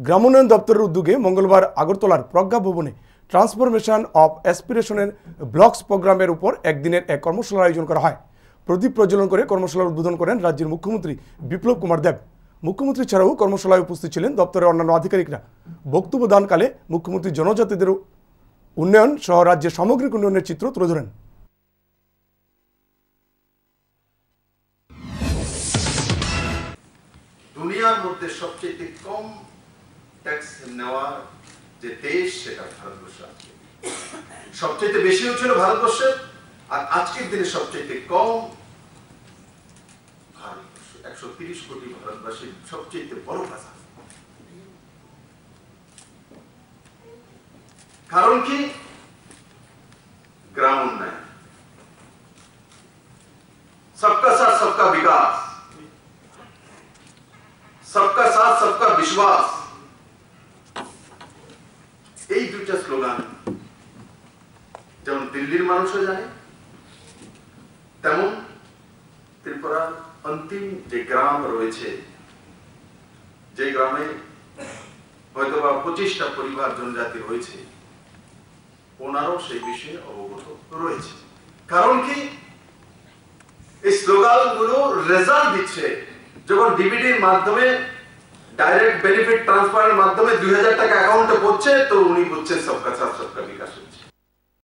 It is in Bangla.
গ্রামোন্নয়ন দপ্তরের উদ্যোগে মঙ্গলবার আগরতলার প্রজ্ঞা ভবনে ট্রান্সফরমেশন অফ অ্যাসপিরেশনের ব্লকস প্রোগ্রামের উপর একদিনের এক কর্মশালার আয়োজন করা হয়। প্রদীপ প্রজ্বলন করে কর্মশালার উদ্বোধন করেন রাজ্যের মুখ্যমন্ত্রী বিপ্লব কুমার দেব। মুখ্যমন্ত্রী ছাড়াও কর্মশালায় উপস্থিত ছিলেন দপ্তরের অন্যান্য আধিকারিকরা। বক্তব্য দানকালে মুখ্যমন্ত্রী জনজাতিদের উন্নয়ন সহ রাজ্যের সামগ্রিক উন্নয়নের চিত্র তুলে ধরেন। দুনিয়ার মধ্যে সবচেয়ে কম ট্যাক্স নেওয়ার যে দেশ সেটা ভারতবর্ষ। সবচেয়ে বেশি হচ্ছিল ভারতবর্ষের, আর আজকের দিনে সবচেয়ে কম ভারতবর্ষ। 130 কোটি ভারতবাসীর সবচেয়ে বড় ভাষা। কারণ কি? গ্রাম উন্নয়ন, सबका साथ सबका विकास, सबका साथ सबका विश्वास, এই দুইটা স্লোগান যেমন দিল্লির মানুষও জানে, তেমন ত্রিপুরার অন্তিম যে গ্রাম রয়েছে, যে গ্রামে হয়তোবা 25টা পরিবার জনজাতি রয়েছে, ওনারও সেই বিষয়ে অবগত রয়েছে। কারণ কি? এই স্লোগানগুলো রেজাল্ট দিচ্ছে। যখন ডিবিটির মাধ্যমে ডাইরেক্ট বেনিফিট ট্রান্সফারের মাধ্যমে 2000 টাকা অ্যাকাউন্টে পড়ছে, তো উনি বুঝছেন সবকা সাথ সবকা